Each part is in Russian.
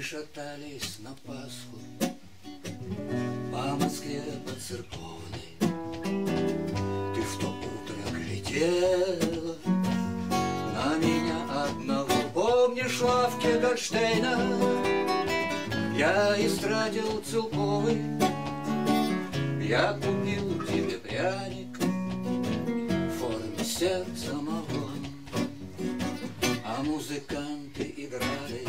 шатались на Пасху по Москве по Церковной. Ты в то утро глядела на меня одного. Помнишь, в лавке Гольштейна я истратил целковый. Я купил тебе пряник в форме сердца моего, а музыканты играли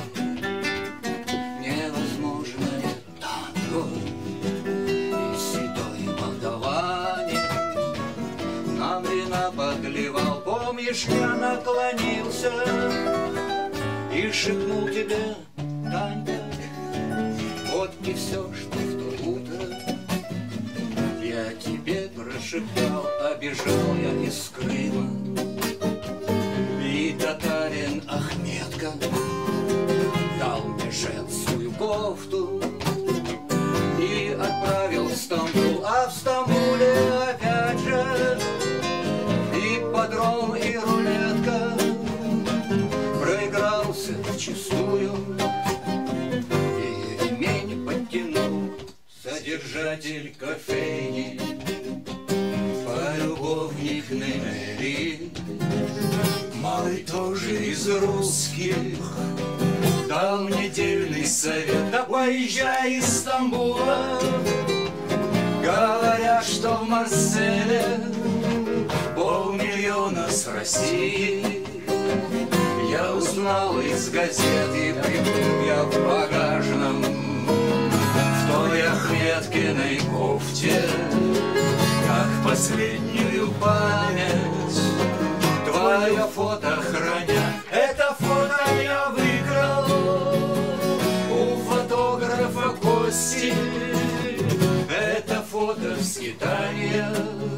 невозможное танго. И седой молдаванин нам вина подливал. Помнишь, я наклонился и шепнул тебе: Танька, вот и все, что в то утро я тебе прошептал. А бежал я из Крыма, и татарин Ахметка дал мне женскую кофту и отправил в Стамбул. А в Стамбуле опять же ипподром и рулетка. Проигрался вчистую и ремень подтянул содержатель кофейни, полюбовник Немери. Малый тоже из русских дал мне дельный совет: да поезжай из Стамбула. Говорят, что в Марселе 500 000 с России. Я узнал из газеты, приплыл я в багажном в той Ахметкиной кофте, как последнюю память твое фото храня. Это фото я выиграл у фотографа Кости. Это фото в скитаниях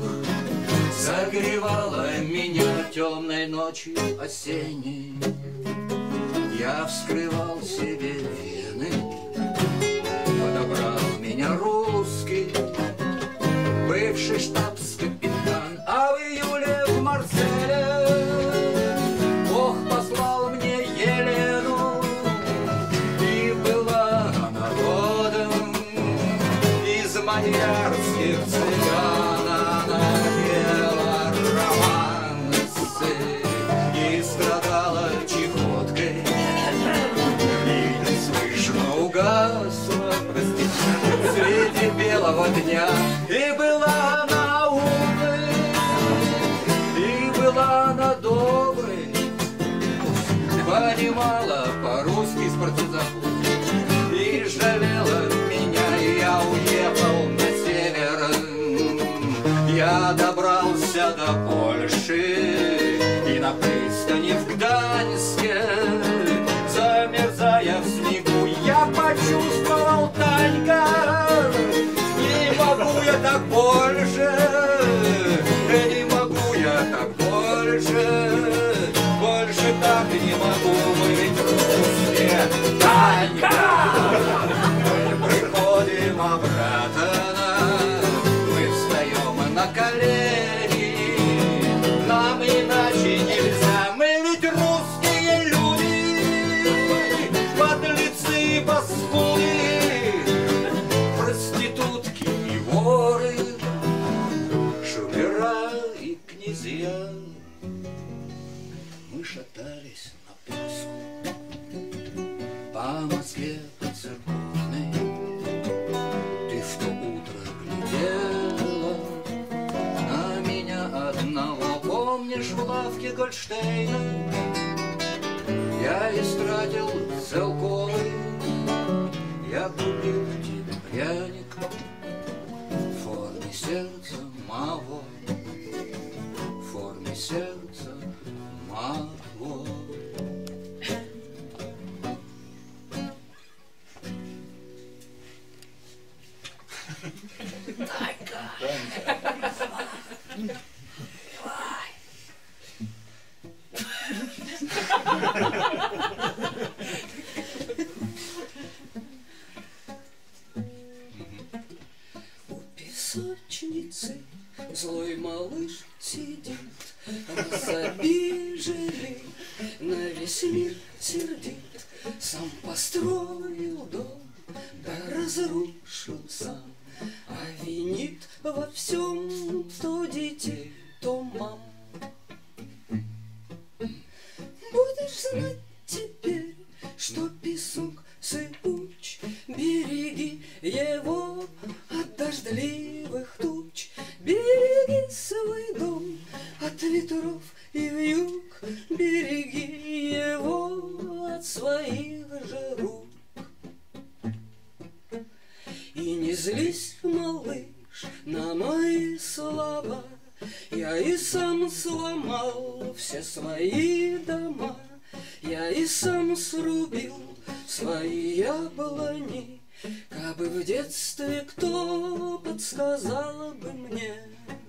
согревало меня темной ночью осенней. Я вскрывал себе вены, подобрал меня русский бывший штабс-капитан. А в июле в Марселе Бог послал мне Елену, и была она родом из мадьярских цыган. Она пела романсы и страдала чехоткой, и неслышно угасла, простите, среди белого дня. И была она умной, и была она доброй, понимала по-русски с партизаном и жалела меня. И я уехал на север, я добрался до Польши, и на пристани в Гданьске, замерзая в снегу, я почувствовал: Танька, не могу я так больше, не могу я так больше, больше так не могу. Мы ведь русские, Танька. Мы приходим обратно, мы встаем на колени, нам иначе нельзя. Мы ведь русские люди, подлецы и паскуды, проститутки и воры, шулера и князья. Мы шатались на Пасху по Москве по Церковной. Ты в то утро глядела на меня одного. Помнишь, в лавке Гольштейна я истратил целковый. Я купил тебе пряник в форме сердца моего, в форме сердца моего. Танька, у песочницы злой малыш сидит, нас обижали, на весь мир сердит. Сам построил дом, да разрушил сам, а винит во всем то детей, то мам. Будешь знать теперь, что песок сыпуч, береги его от дождливых туч. Береги свой дом от ветров и вьюг, береги его от своих же рук. И не злись, малыш, на мои слова, я и сам сломал все свои дома, я и сам срубил свои яблони. Кабы в детстве кто подсказал бы мне,